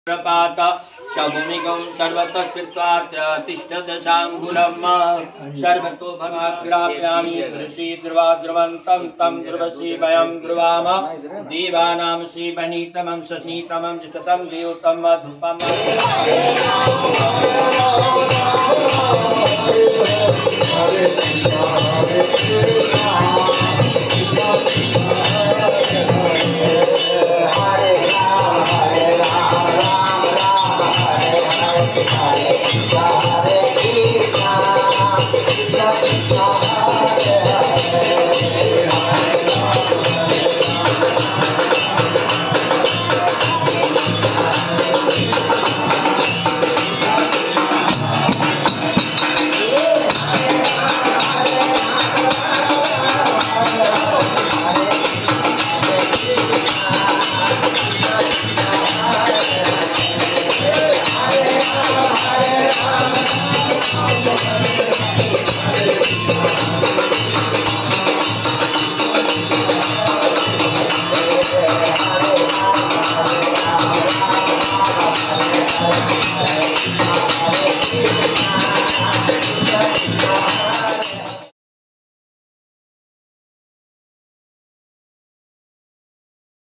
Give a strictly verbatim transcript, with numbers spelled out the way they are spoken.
शभूमिकं सर्वतः कृत्वा तिष्ठदशाङ्गुलम् सर्वतो भगाग्राप्यामि दृशी ध्रुवा ध्रुवन्तं तं ध्रुवसी वयं ध्रुवाम देवानां शिवनीतमं शशीतमं जिततं देवतं मधुपम् हरे